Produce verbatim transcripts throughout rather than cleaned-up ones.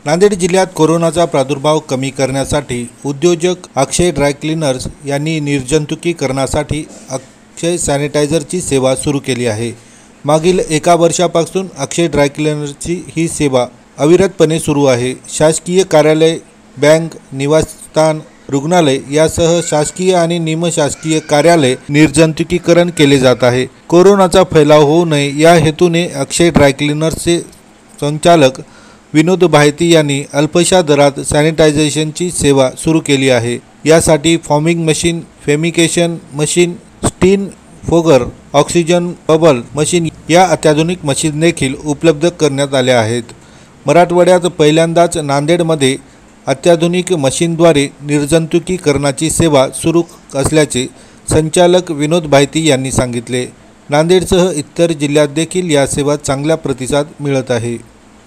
नांदेड जिल्ह्यात कोरोनाचा प्रादुर्भाव कमी करण्यासाठी उद्योजक अक्षय ड्राय क्लीनर्स यांनी निर्जंतुकीकरणासाठी अक्षय सॅनिटायझरची सेवा सुरू केली आहे। मागील एका वर्षापासून अक्षय ड्राय क्लीनर्सची ही सेवा अविरतपणे सुरू आहे। शासकीय कार्यालय, बँक, निवासस्थान, रुग्णालय यासह शासकीय आणि निमशासकीय कार्यालय निर्जंतुकीकरण केले जात आहे। कोरोनाचा फैलाव होऊ नये या हेतूने अक्षय ड्राय क्लीनर्सचे संचालक विनोद भायती यांनी अल्पशा दरात सॅनिटायझेशनची सेवा सुरू केली आहे। यासाठी फॉर्मिंग मशीन, फेमिकेशन machine, steam fogger, oxygen bubble machine या अत्याधुनिक मशीन देखील उपलब्ध करण्यात आल्या आहेत। मराठवाड्यात पहिल्यांदाच नांदेडमध्ये अत्याधुनिक मशीनद्वारे निर्जंतुकीकरणाची सेवा सुरू असल्याचे संचालक विनोद भायती यांनी सांगितले। नांदेडसह इतर जिल्ह्यात देखील या सेवा चांगला प्रतिसाद मिळत आहे।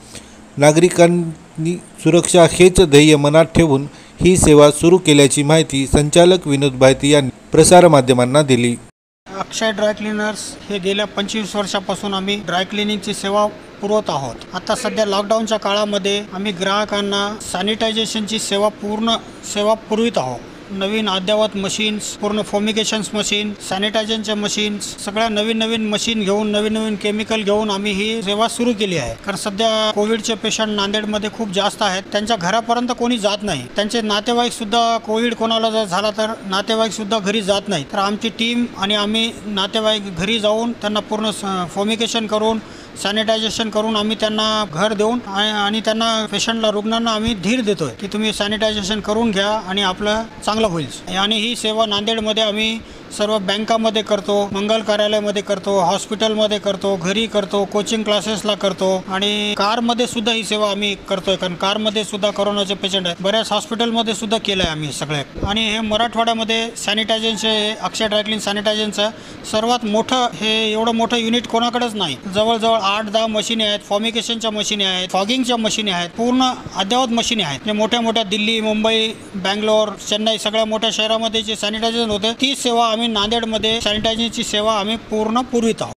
नागरिकांनी सुरक्षा हेच ध्येय मनात ठेवून ही सेवा सुरू केल्याची माहिती संचालक विनोद भायती यांनी प्रसारमाध्यमांना दिली। अक्षय ड्राय क्लीनर्स हे गेल्या पंचवीस वर्षापासून आम्ही ड्राय क्लिनिंगची सेवा पुरवत आहोत। आता सध्या लॉकडाऊनच्या काळामध्ये आम्ही ग्राहकांना सॅनिटायझेशनची सेवा पूर्ण सेवा पुरवित आहोत। नवीन अद्ययावत मशीन्स, पूर्ण फॉर्मिकेशन्स मशीन, सॅनिटायझेशनचे मशीन्स, सगळ्या नवीन नवीन मशीन घेऊन, नवीन नवीन केमिकल घेऊन आम्ही ही सेवा सुरू केली आहे। कारण सध्या कोविडचे पेशंट नांदेडमध्ये खूप जास्त आहेत, त्यांच्या घरापर्यंत कोणी जात नाही। त्यांचे नातेवाईक सुद्धा कोविड कोणाला जर झाला तर नातेवाईक सुद्धा घरी जात नाही। तर आमची टीम आणि आम्ही नातेवाईक घरी जाऊन त्यांना पूर्ण फॉर्मिकेशन करून, सॅनिटायझेशन करून आम्ही त्यांना घर देऊन आणि त्यांना पेशंटला, रुग्णांना आम्ही धीर देतोय की तुम्ही सॅनिटायझेशन करून घ्या आणि आपलं चांगलं होईल। आणि ही सेवा नांदेडमध्ये आम्ही सर्व बँकामध्ये करतो, मंगल कार्यालयामध्ये करतो, हॉस्पिटलमध्ये करतो, घरी करतो, कोचिंग क्लासेसला करतो आणि कारमध्ये सुद्धा ही सेवा आम्ही करतोय। कारण कारमध्ये सुद्धा कोरोनाचे पेशंट आहेत, बऱ्याच हॉस्पिटलमध्ये सुद्धा केलं आहे आम्ही सगळे। आणि हे मराठवाड्यामध्ये सॅनिटायझेशनचे, अक्षय ड्राय क्लीन सॅनिटायझेशनचं सर्वात मोठं, हे एवढं मोठं युनिट कोणाकडेच नाही। जवळजवळ आठ दहा मशीने आहेत, फॉर्मिकेशनच्या मशीने आहेत, फॉगिंगच्या मशीने आहेत, पूर्ण अद्ययावत मशीने आहेत। म्हणजे मोठ्या मोठ्या दिल्ली, मुंबई, बँगलोर, चेन्नई सगळ्या मोठ्या शहरामध्ये जे सॅनिटायझेशन होते ती सेवा आम्ही नांदेडमध्ये सॅनिटायझेशनची सेवा आम्ही पूर्ण पुरवित आहोत।